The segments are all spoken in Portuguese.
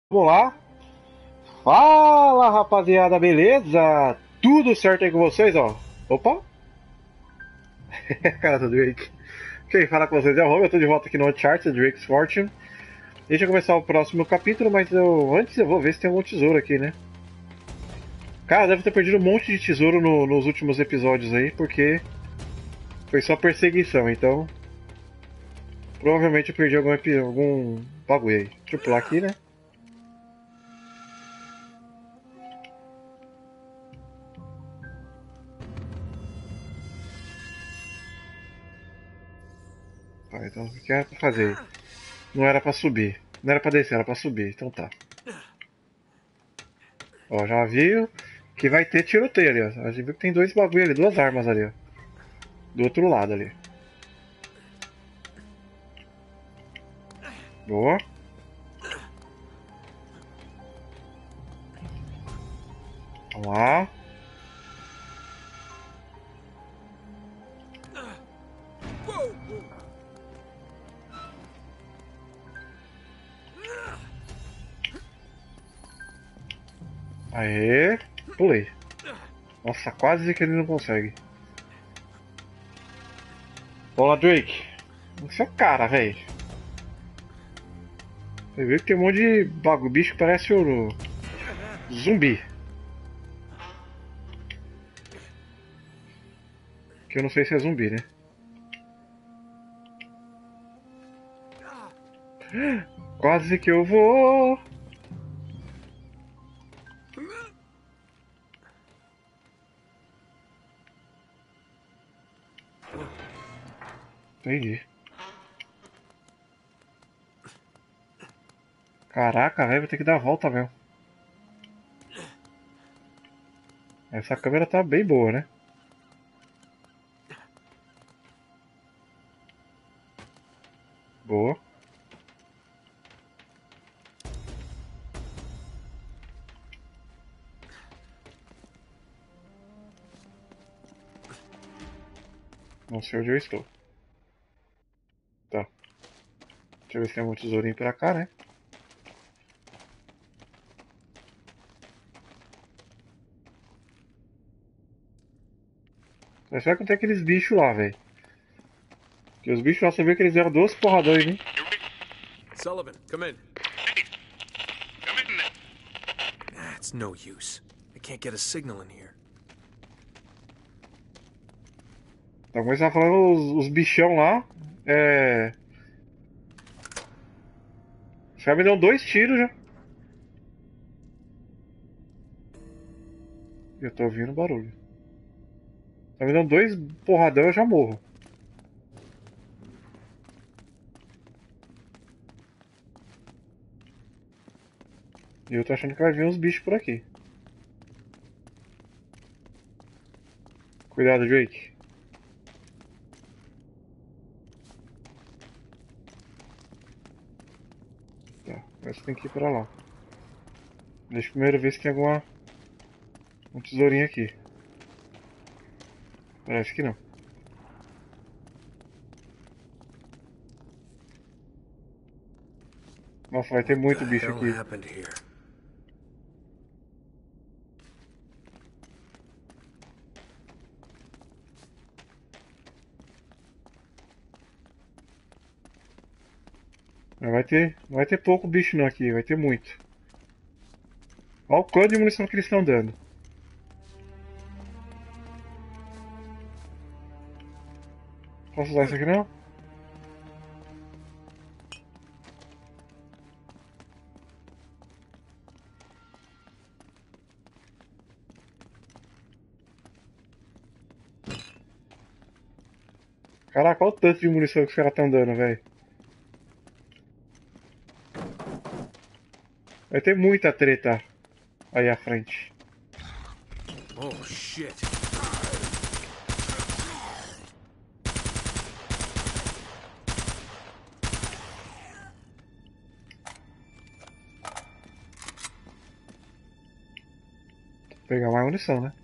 Vamos lá. Fala, rapaziada, beleza? Tudo certo aí com vocês, ó? Opa! Cara do Drake. Quem fala com vocês é o Rob, eu tô de volta aqui no Uncharted Drake's Fortune. Deixa eu começar o próximo capítulo, mas antes eu vou ver se tem algum tesouro aqui, né? Cara, deve ter perdido um monte de tesouro nos últimos episódios aí, porque foi só perseguição, então provavelmente eu perdi algum bagulho aí. Deixa eu pular aqui, né? Tá, então o que era pra fazer? Não era pra subir. Não era pra descer, era pra subir, então tá. Ó, já viu que vai ter tiroteio ali, ó. A gente viu que tem dois bagulho ali, duas armas ali, ó. Do outro lado ali. Boa. Vamos lá. Aê. Pulei. Nossa, quase que ele não consegue. Bola, Drake. Você é cara, velho. Você viu que tem um monte de bagulho. Bicho que parece o zumbi. Que eu não sei se é zumbi, né? Quase que eu vou. Entendi. Caraca, velho, vai ter que dar a volta mesmo. Essa câmera tá bem boa, né? Boa. Não sei onde eu estou. Tá. Deixa eu ver se tem algum tesourinho pra cá, né? Mas será que não tem aqueles bichos lá, velho? Porque os bichos lá, você vê que eles deram duas porradões, hein? Sullivan, come in. Come in. It's no use. I can't get a signal in here. Então, como você falando, os bichão lá. É. Os caras me dão dois tiros já. Eu tô ouvindo barulho. Tá me dando dois porradão, eu já morro. E eu tô achando que vai vir uns bichos por aqui. Cuidado, Drake. Tá, parece que tem que ir pra lá. Deixa eu primeiro ver se tem um tesourinho aqui. Parece que não. Nossa, vai ter What muito the bicho hell aqui. happened here? Mas vai ter pouco bicho não aqui, vai ter muito. Olha o quanto de munição que eles estão dando. Posso usar isso aqui não? Caraca, olha o tanto de munição que os caras estão dando, velho. Vai ter muita treta aí à frente. Oh, shit. Vou pegar mais munição, né?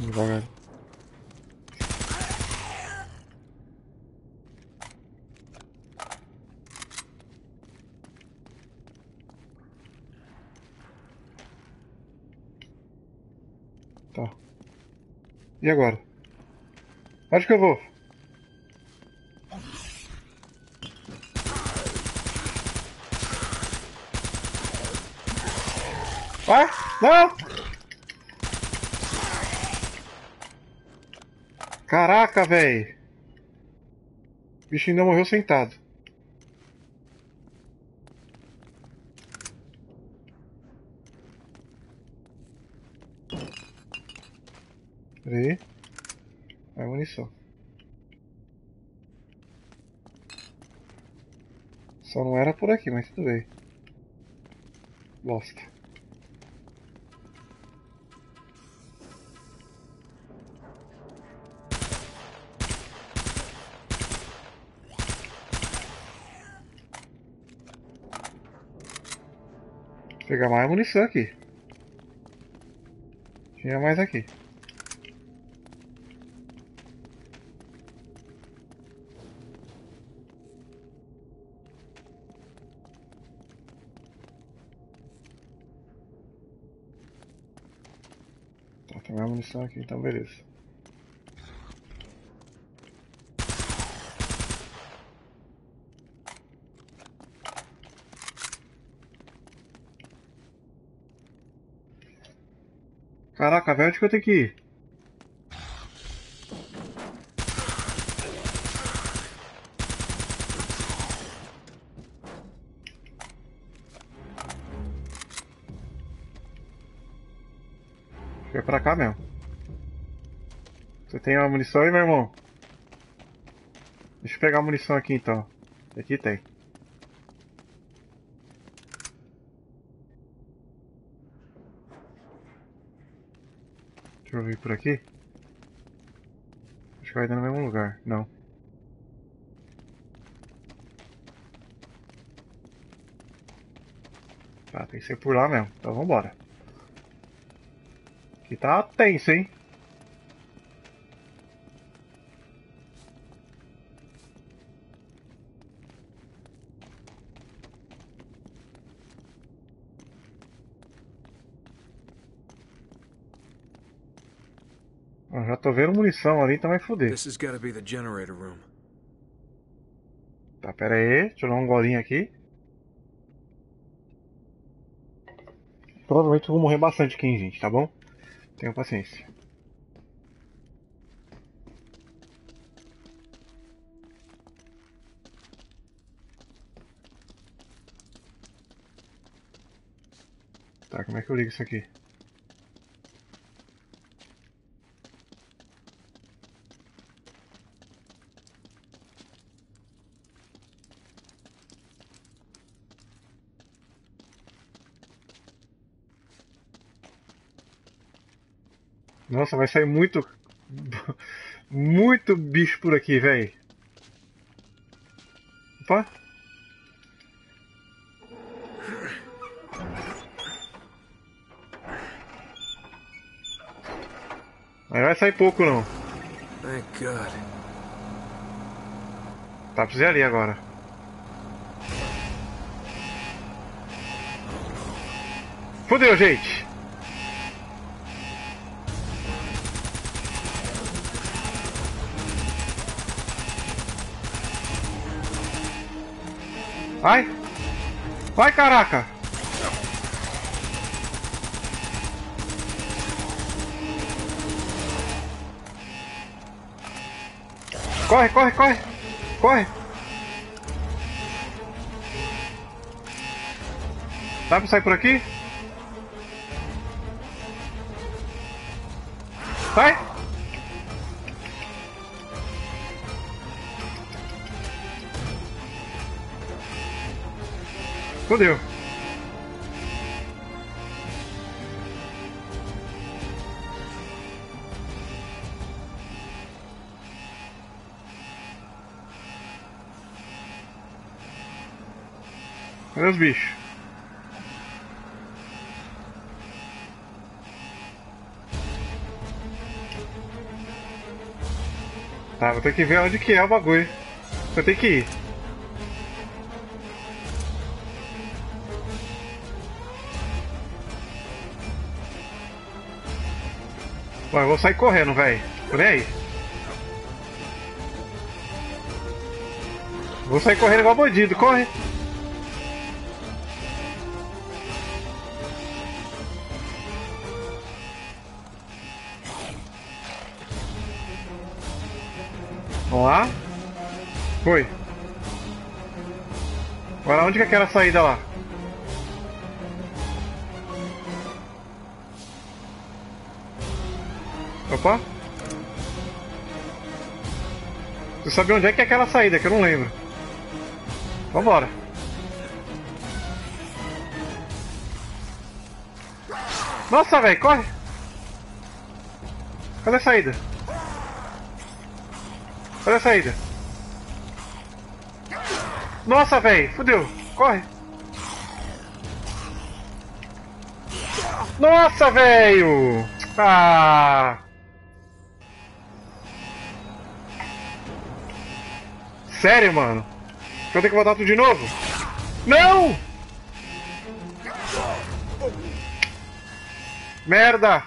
Devagar. Tá. E agora? Onde que eu vou? Ah! Não! Caraca, velho! O bicho ainda morreu sentado. Peraí. Vai munição. Só não era por aqui, mas tudo bem. Bosta. Vou pegar mais munição aqui. Tinha mais aqui. Tá, tem mais munição aqui, então beleza. Caraca, velho, onde que eu tenho que ir? Acho que é pra cá mesmo. Você tem uma munição aí, meu irmão? Deixa eu pegar a munição aqui então. Aqui tem. Deixa eu vir por aqui. Acho que vai dar no mesmo lugar. Não. Tá, tem que ser por lá mesmo. Então vambora. Aqui tá tenso, hein? Eu já tô vendo munição ali, então vai foder. This has got to be the generator room. Tá, pera aí. Deixa eu dar um golinho aqui. Provavelmente eu vou morrer bastante aqui, hein, gente, tá bom? Tenham paciência. Tá, como é que eu ligo isso aqui? Nossa, vai sair muito... muito bicho por aqui, velho. Opa. Aí vai sair pouco, não. Thank God. Tá, precisei ali agora. Fudeu, gente. Vai! Vai, caraca! Corre, corre, corre! Corre! Dá pra sair por aqui? Vai! Fudeu! Olha os bichos. Tá, vou ter que ver onde que é o bagulho. Eu tenho que ir. Bom, eu vou sair correndo, velho. Tô nem aí. Vou sair correndo igual bandido, corre! Vamos lá. Foi. Agora onde que é aquela saída lá? Opa! Você sabe onde é que é aquela saída, que eu não lembro. Vambora. Nossa, velho, corre! Cadê a saída? Cadê a saída? Nossa, velho, fodeu. Corre! Nossa, velho! Ah! Sério, mano? Eu tenho que voltar tudo de novo? Não! Merda!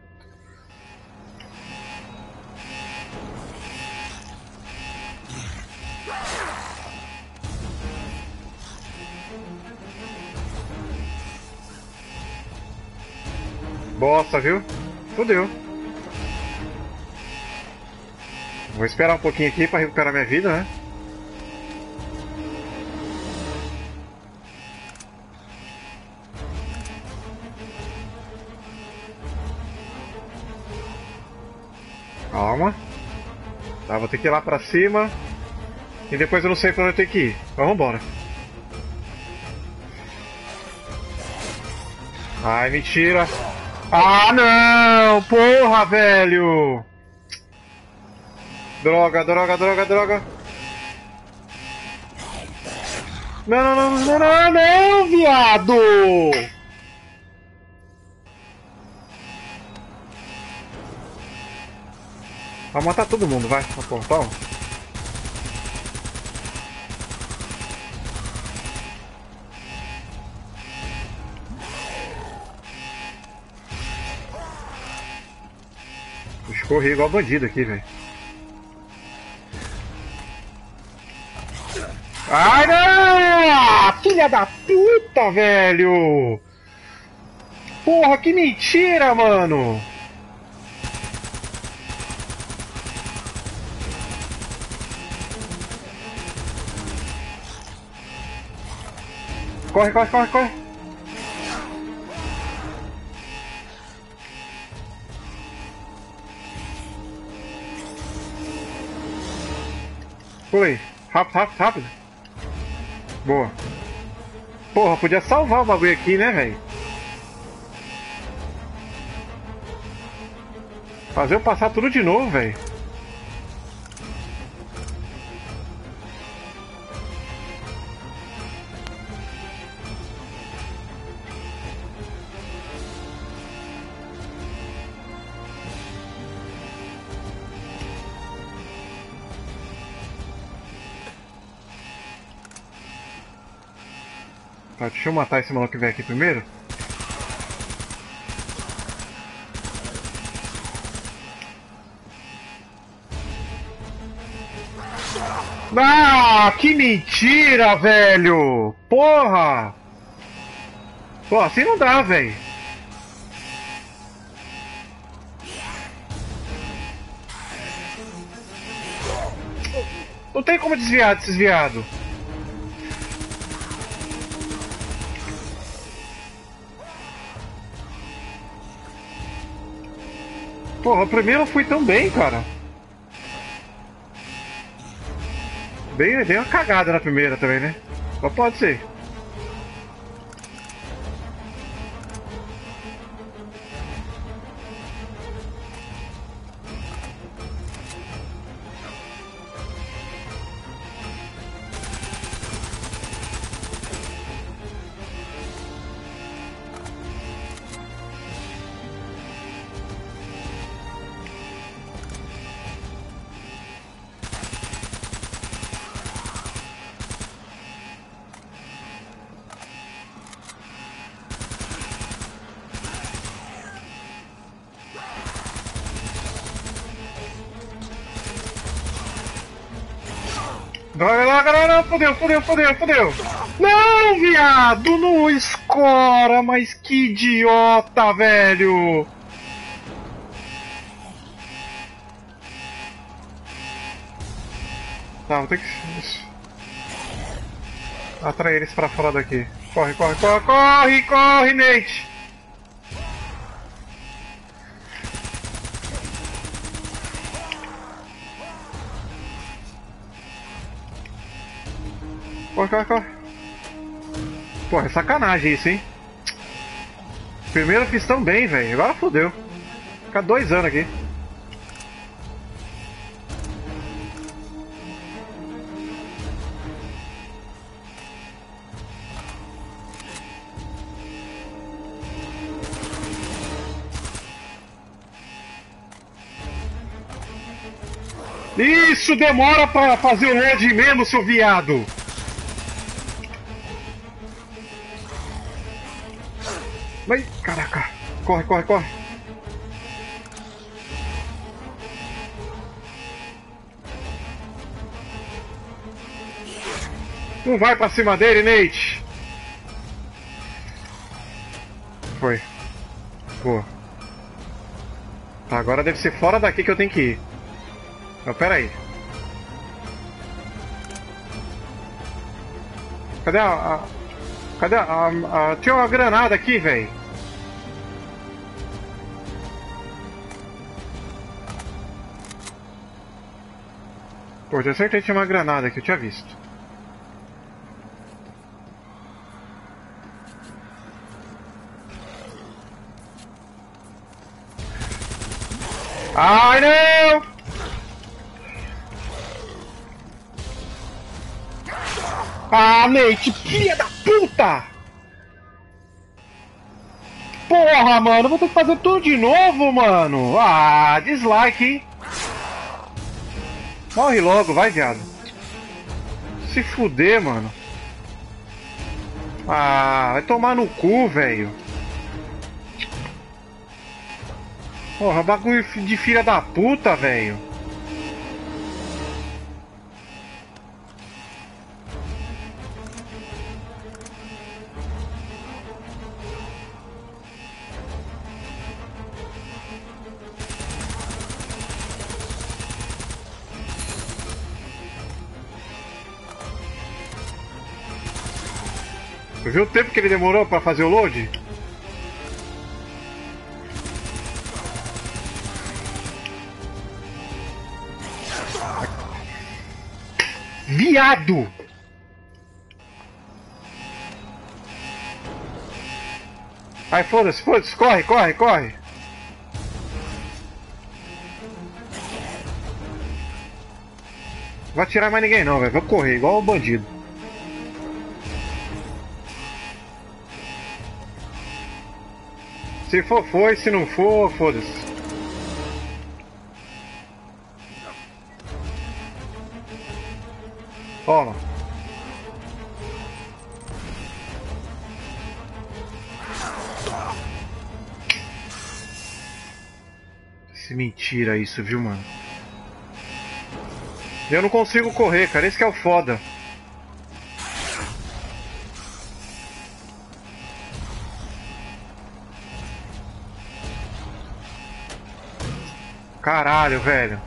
Bosta, viu? Fudeu. Vou esperar um pouquinho aqui pra recuperar minha vida, né? Calma. Tá, vou ter que ir lá pra cima. E depois eu não sei pra onde eu tenho que ir. Então vambora. Ai, mentira. Ah, não! Porra, velho! Droga, droga, droga, droga. Não, não, não, não, não, não, viado! Vai matar todo mundo, vai, no portal. Escorri igual bandido aqui, velho. Ai, não! Filha da puta, velho! Porra, que mentira, mano! Corre, corre, corre, corre! Pulei. Rápido, rápido, rápido. Boa. Porra, podia salvar o bagulho aqui, né, velho? Fazer eu passar tudo de novo, velho. Tá, deixa eu matar esse maluco que vem aqui primeiro. Ah, que mentira, velho! Porra! Pô, assim não dá, velho. Não tem como desviar desses viados. Porra, o primeiro eu fui tão bem, cara. Dei uma cagada na primeira também, né? Só pode ser. Vai lá, galera! Fodeu! Não, viado! Não escora! Mas que idiota, velho! Tá, vou ter que atrair eles pra fora daqui. Corre, Nate! Corre. Porra, é sacanagem isso, hein? Primeiro eu fiz tão bem, velho. Agora fodeu. Ficar 2 anos aqui. Isso demora pra fazer o load mesmo, seu viado! Mas, caraca! Corre! Não vai pra cima dele, Nate! Foi. Boa. Tá, agora deve ser fora daqui que eu tenho que ir. Mas pera aí. Cadê tinha uma granada aqui, velho. Pô, eu certeza que tinha uma granada aqui, eu tinha visto. Ai, não! Ah, Nate, filha da puta! Porra, mano, vou ter que fazer tudo de novo, mano! Ah, dislike, hein? Morre logo, vai, viado. Se fuder, mano. Ah, vai tomar no cu, velho. Porra, bagulho de filha da puta, velho. Viu o tempo que ele demorou pra fazer o load? Viado! Ai, foda-se, corre! Não vai atirar mais ninguém não, velho. Vou correr, igual o bandido. Se for, foi. Se não for, foda-se. Toma. Se mentira isso, viu, mano? Eu não consigo correr, cara. Esse que é o foda. Caralho, velho.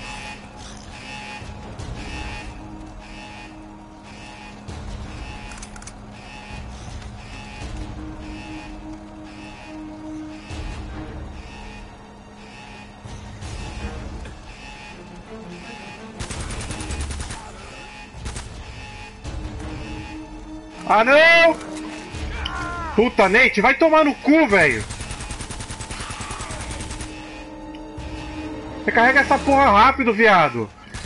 Ah, não! Puta, Nate, vai tomar no cu, velho! Recarrega essa porra rápido, viado!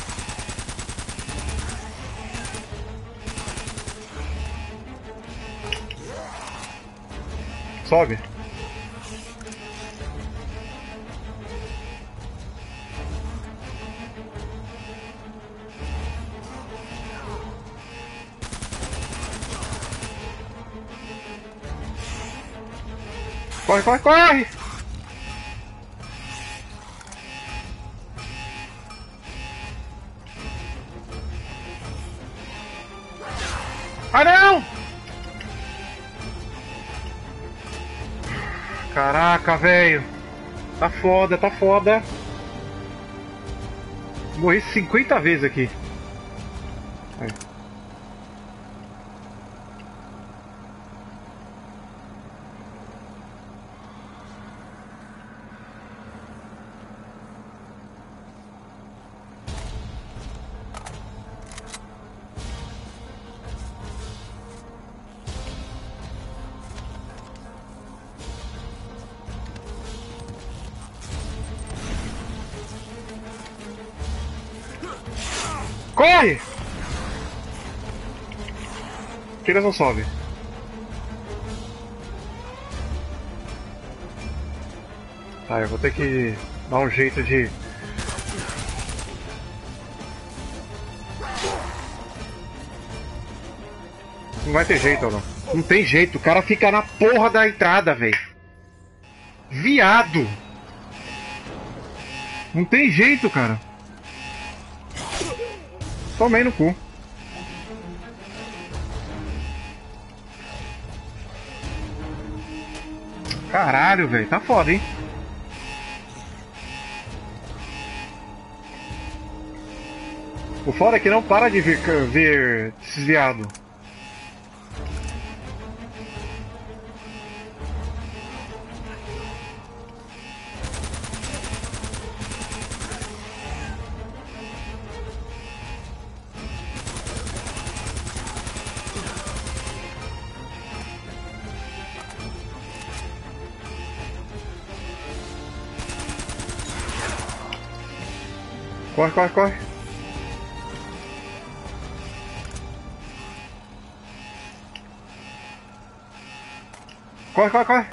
Sobe. Corre! Ah, não! Caraca, velho. Tá foda, tá foda. Morri 50 vezes aqui. Aí. Corre! Tira não sobe. Tá, eu vou ter que dar um jeito de... Não vai ter jeito, não. Não tem jeito, o cara fica na porra da entrada, velho. Viado! Não tem jeito, cara. Tomei no cu. Caralho, velho. Tá foda, hein? O foda é que não para de vir esses viados. Corre, corre, corre. Corre, corre, corre.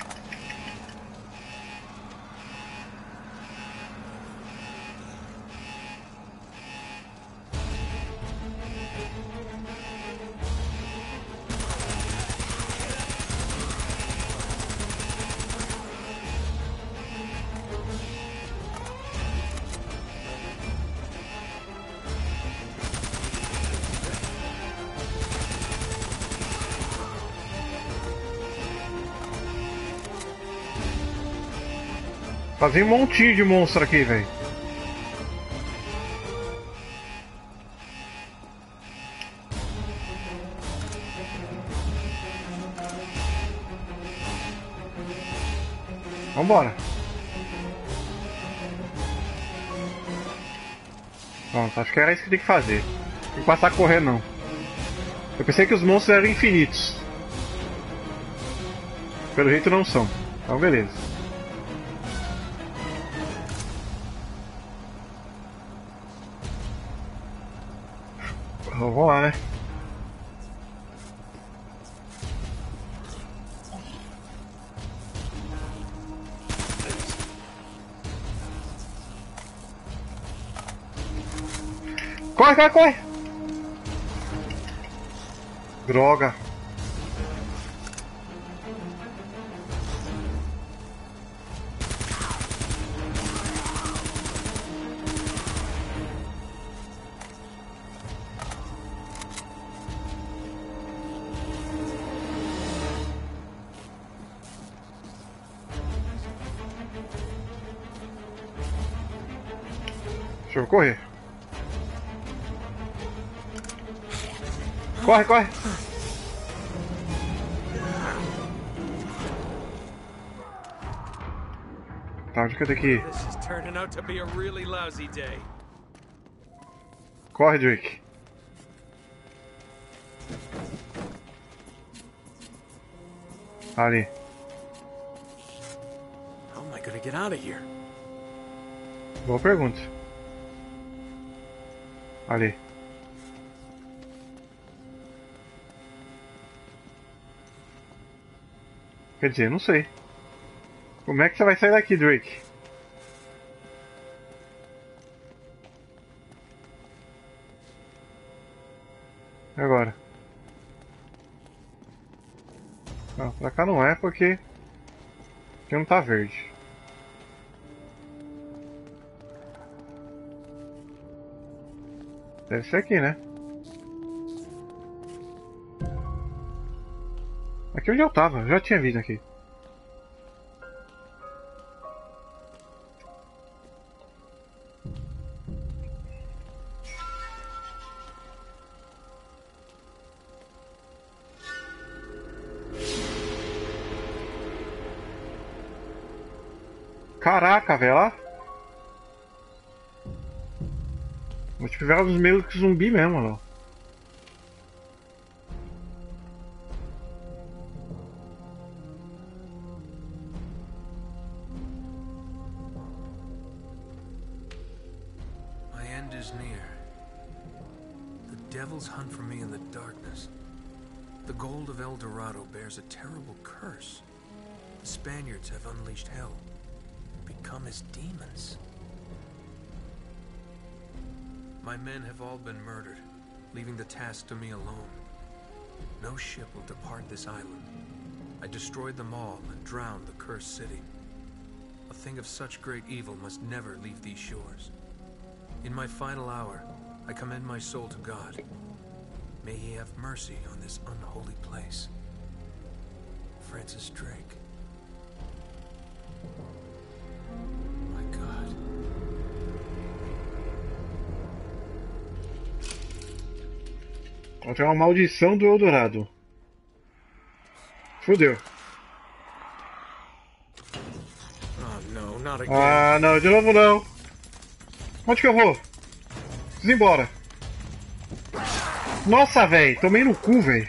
Fazia um montinho de monstro aqui, velho. Vambora. Pronto, acho que era isso que tem que fazer. Não tem que passar a correr, não. Eu pensei que os monstros eram infinitos. Pelo jeito não são. Então, beleza. Vamos lá, né? Corre, corre, corre! Droga! Deixa eu correr. Corre, corre! Tá, onde que eu tenho que ir? This is turning out to be a really lousy day. Corre, Drake. Ali. How am I gonna get out of here? Boa pergunta. Ali. Quer dizer, não sei. Como é que você vai sair daqui, Drake? E agora? Não, pra cá não é porque aqui não tá verde. Deve ser aqui, né? Aqui onde eu tava, já tinha vindo aqui. Caraca, velho, lá. Vou te pegar uns meio que zumbi mesmo, ó. My end is near. The devils hunt for me in the darkness. The gold of El Dorado bears a terrible curse. The Spaniards have unleashed hell, become as demons. My men have all been murdered, leaving the task to me alone. No ship will depart this island. I destroyed them all and drowned the cursed city. A thing of such great evil must never leave these shores. In my final hour, I commend my soul to God. May he have mercy on this unholy place. Francis Drake. My God. Tem uma maldição do Eldorado. Fudeu. Oh no, not again. Ah, não, de novo não. Onde que eu vou? Preciso ir embora. Nossa, velho, tomei no cu, velho.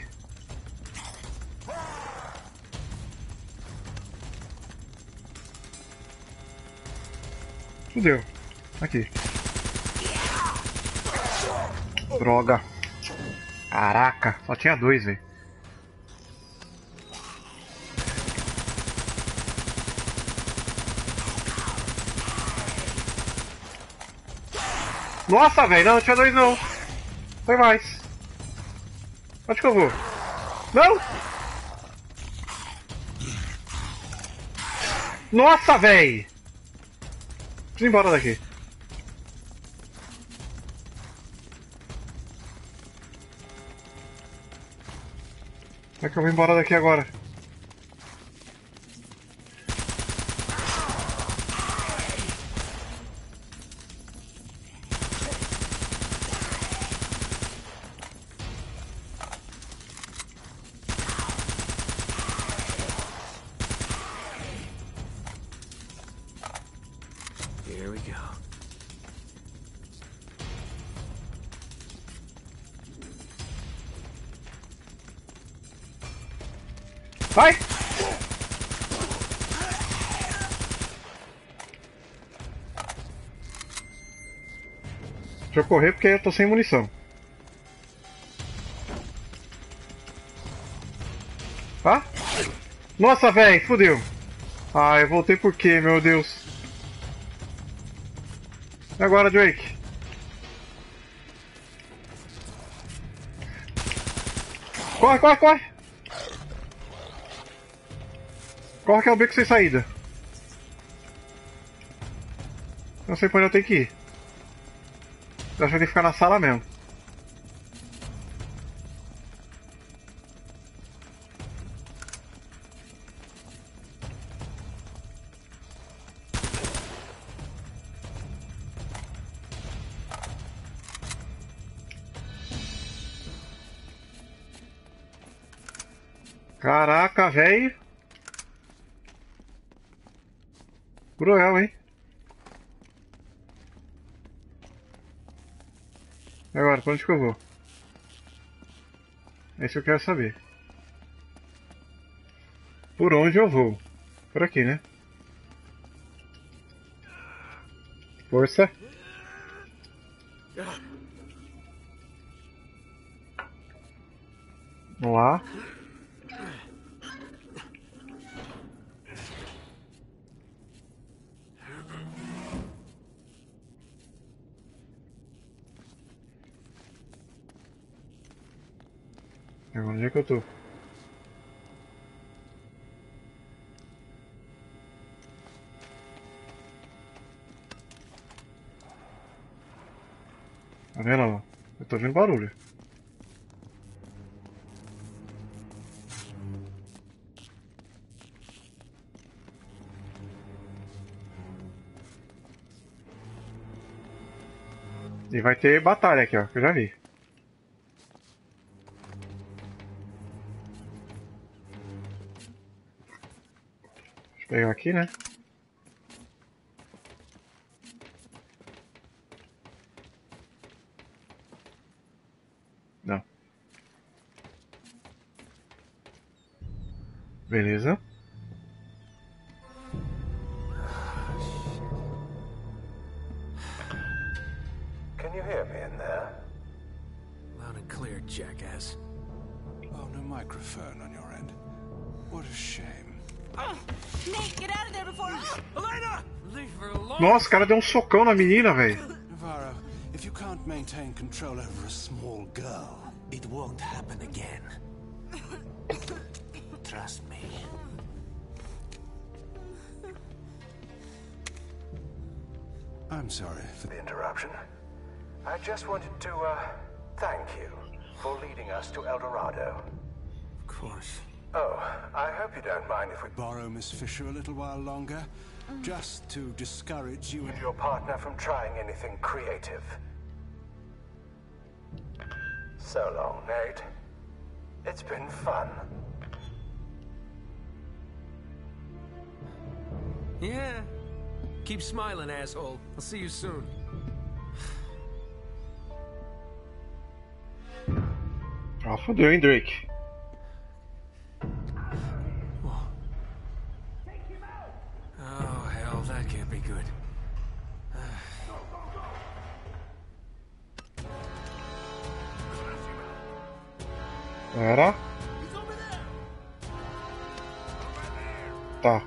Fudeu. Aqui. Droga. Caraca, só tinha dois, velho. Nossa, velho, não tinha dois não. Foi mais. Onde que eu vou? Não! Nossa, velho! Preciso ir embora daqui. Como é que eu vou embora daqui agora? Here we go. Vai! Deixa eu correr porque eu tô sem munição. Tá? Nossa, velho, fodeu. Ah, eu voltei por quê, meu Deus? E agora, Drake? Corre, corre, corre! Corre que é o beco sem saída. Não sei pra onde eu tenho que ir. Eu acho que eu tenho que ficar na sala mesmo. Caraca, velho. Cruel, hein? E agora, pra onde que eu vou? É isso que eu quero saber. Por onde eu vou? Por aqui, né? Força. Vamos lá. Agora onde é que eu tô? Tá vendo lá? Eu tô ouvindo barulho. E vai ter batalha aqui, ó, que eu já vi. Deixa eu pegar aqui, né? Não. Beleza. Can you hear me in there? Loud and clear, jackass. Oh, no microphone on your end. What a shame. Nate, get out of there before. Elena! Leave her alone! Nossa, o cara deu um socão na menina, velho. Navarro, if you can't maintain control over a small girl, It won't happen again. Trust me. I'm sorry for The interruption. I just wanted to, thank you for leading us to El Dorado. Of course. Oh, I hope you don't mind if we borrow Miss Fisher a little while longer, just to discourage you and your partner from trying anything creative. So long, Nate. It's been fun. Yeah. Keep smiling, asshole. I'll see you soon. Ah, fodeu, hein, Drake. Oh, hell, that can't be good. Era? Tá.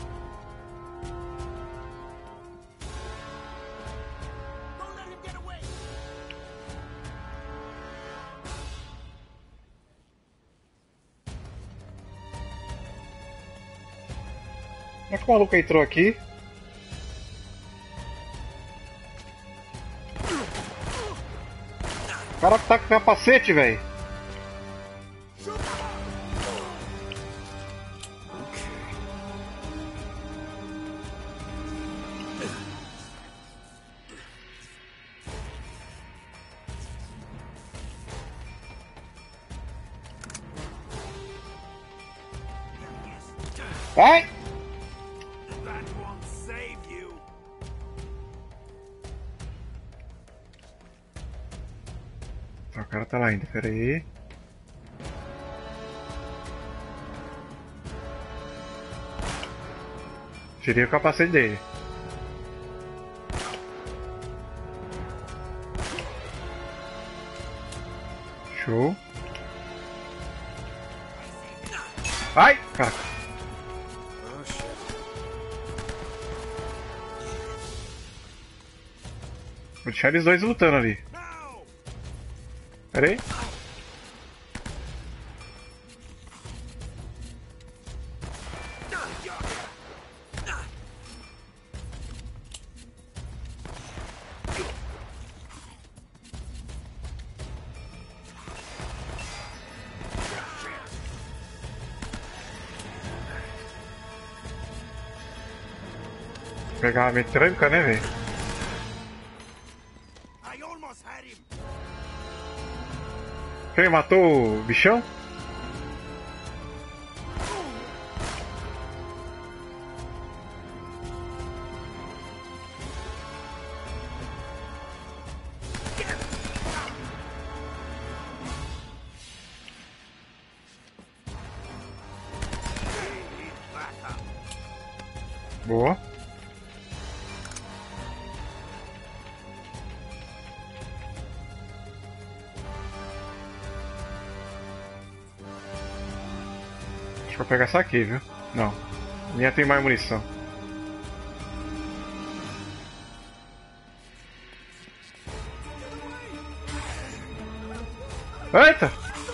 Como é que o maluco entrou aqui? O cara tá com capacete, velho. Ai! That won't save you. O cara tá lá ainda, pera aí. Tirei o capacete dele. Show. Ai, cara. Oh, shit. Vou deixar eles dois lutando ali. Pera aí. Pegar a metrânica, né, velho? I almost had him. Quem matou o bichão? Boa. Acho que vou pegar essa aqui, viu? Não. Minha tem mais munição. Eita!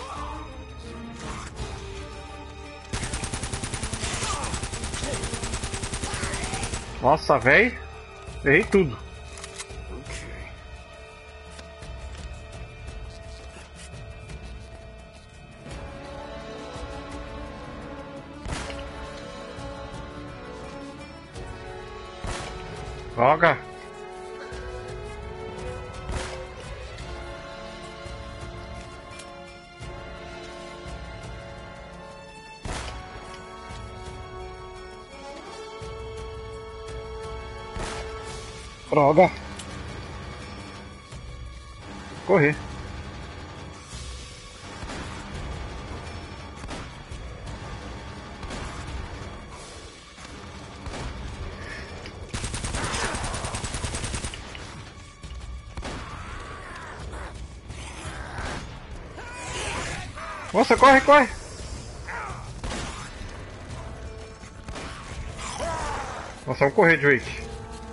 Nossa, velho. Errei tudo. Droga. Droga! Correr. Nossa, corre, corre! Nossa, vamos correr, Drake.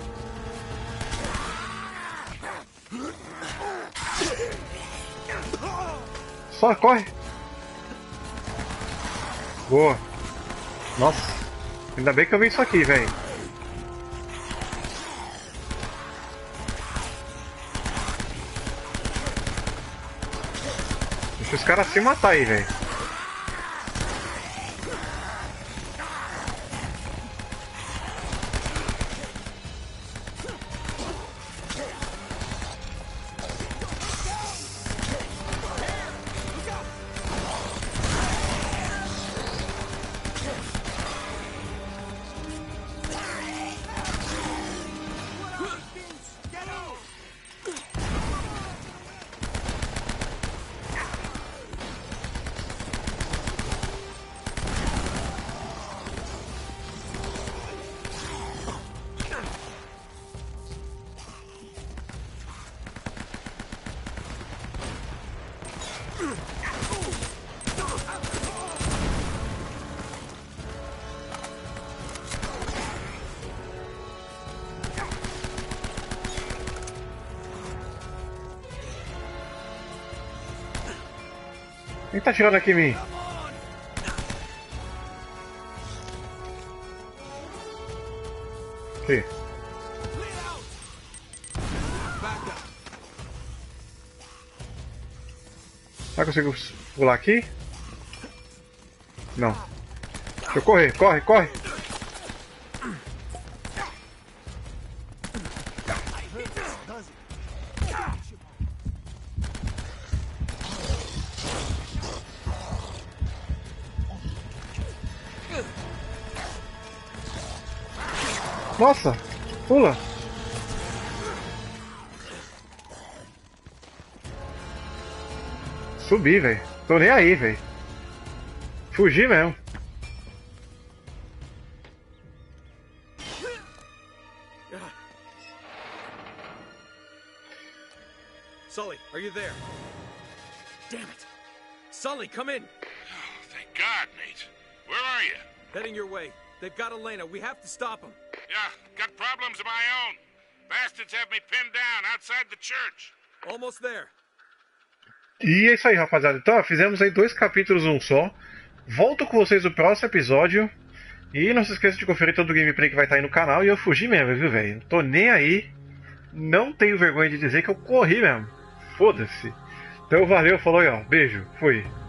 Só corre! Boa! Nossa! Ainda bem que eu vi isso aqui, velho. Deixa os caras se matar aí, velho. Quem tá atirando aqui em mim? Aqui. Será que eu consigo pular aqui? Não. Deixa eu correr, corre, corre! Nossa! Pula! Subi, velho. Tô nem aí, velho. Fugi mesmo. Sully, are you there? Damn it! Sully, come in! Oh, thank God, Nate. Where are you? Heading your way. They've got Elena. We have to stop them. Yeah, got problems of my own. Bastards have me pinned down outside the church. Almost there. E é isso aí, rapaziada. Então, ó, fizemos aí 2 capítulos um só. Volto com vocês no próximo episódio. E não se esqueça de conferir todo o gameplay que vai estar aí no canal. E eu fugi mesmo, viu, velho? Tô nem aí. Não tenho vergonha de dizer que eu corri mesmo. Foda-se. Então, valeu, falou aí, ó. Beijo. Fui.